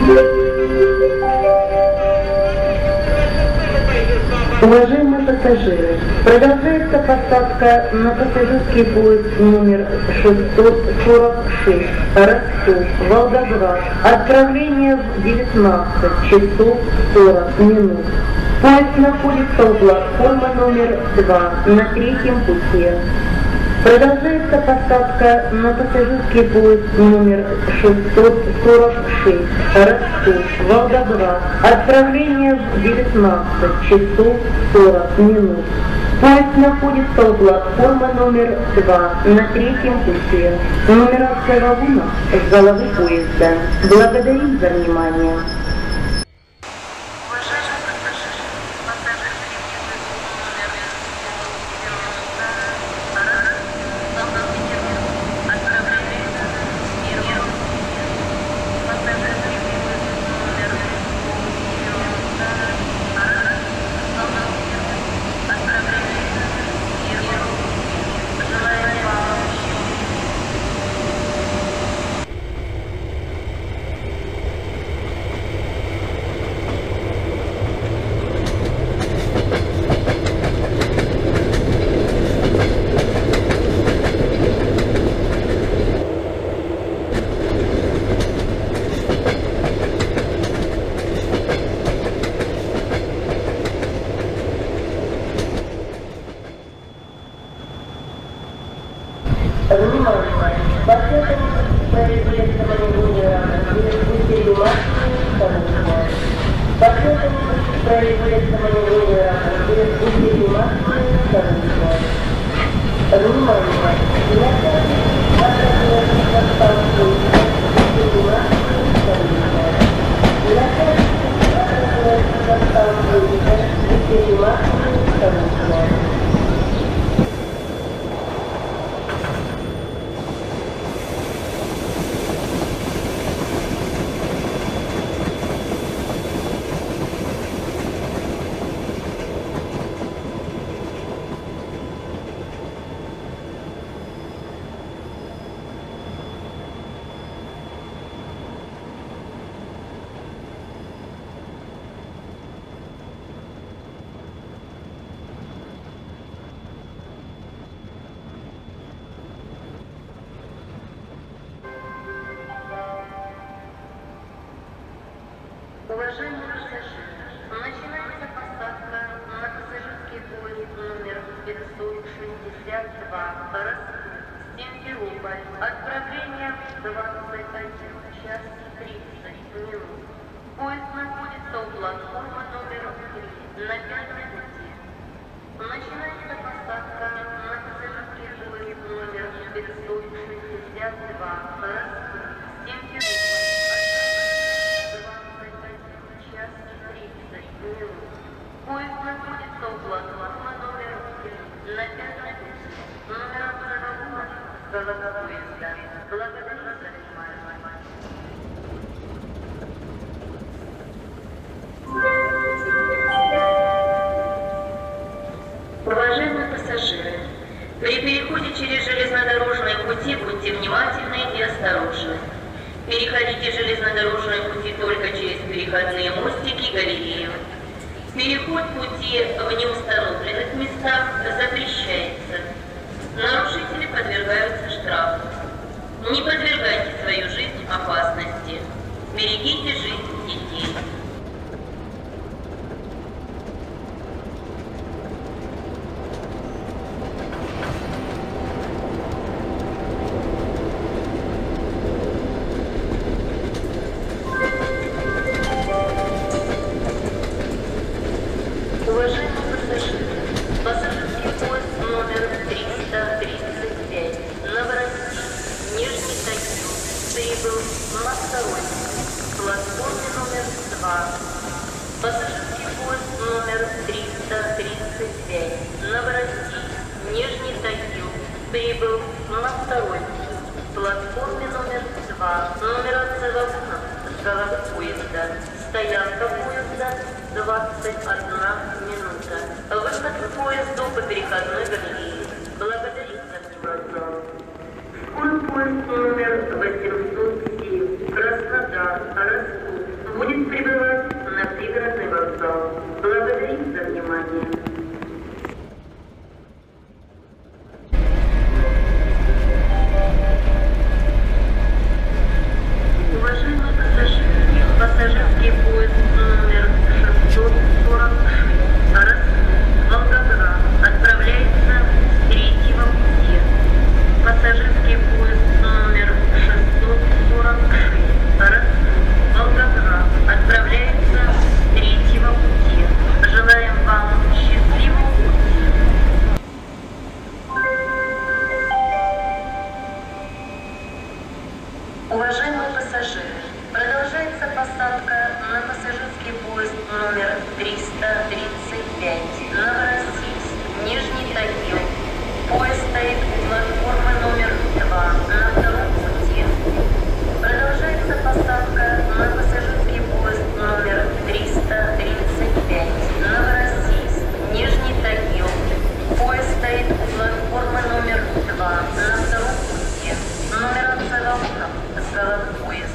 Уважаемые пассажиры, продолжается посадка на пассажирский поезд номер 646 Ростов-Волгоград. Отправление в 19 часов 40 минут. Поезд находится у платформы номер 2 на третьем пути. Продолжается посадка на пассажирский поезд номер 646 Ростов-Волгоград. Отправление в 19 часов 40 минут. Поезд находится у платформы номер 2 на третьем пути. Нумерация вагонов с головы поезда. Благодарим за внимание. Уважаемые пассажиры, начинается посадка на пассажирский поезд номер 562 Ростов-Симферополь. Отправление в 21 час 30 минут. Поезд находится у платформы номер 3 на пятом пути. Начинается посадка на пассажирский поезд номер 562 Ростов-Симферополь. Поезд находится у платформы номер 3 на пятом пути. Нумерация вагонов с головы поезда. Благодарим за внимание. Уважаемые пассажиры, при переходе через железнодорожные пути будьте внимательны и осторожны. Переходите железнодорожные пути только через переходные мостики и галерею. Переход пути в неустановленных местах запрещается. Нарушители подвергаются штрафу. Не подвергайте свою жизнь опасности. Берегите жизнь детей. Пассажирский поезд номер 335 Новороссийск, Нижний Тагил прибыл на второй платформе номер 2. Пассажирский поезд номер 335 Новороссийск, Нижний Тагил прибыл на второй платформе номер 2. Нумерация вагонов с головы поезда. Стоянка поезда 21 минута. Выход к поезду по переходной галерее. Благодарим за внимание. Скорый поезд номер 807 Краснодар, Ростов 335, Новороссийск, Нижний Тагил. Поезд стоит у платформы номер 2 на втором пути. Продолжается посадка на пассажирский поезд номер 335, Новороссийск, Нижний Тагил. Поезд стоит у платформы номер 2 на втором пути. Нумерация вагонов с головой.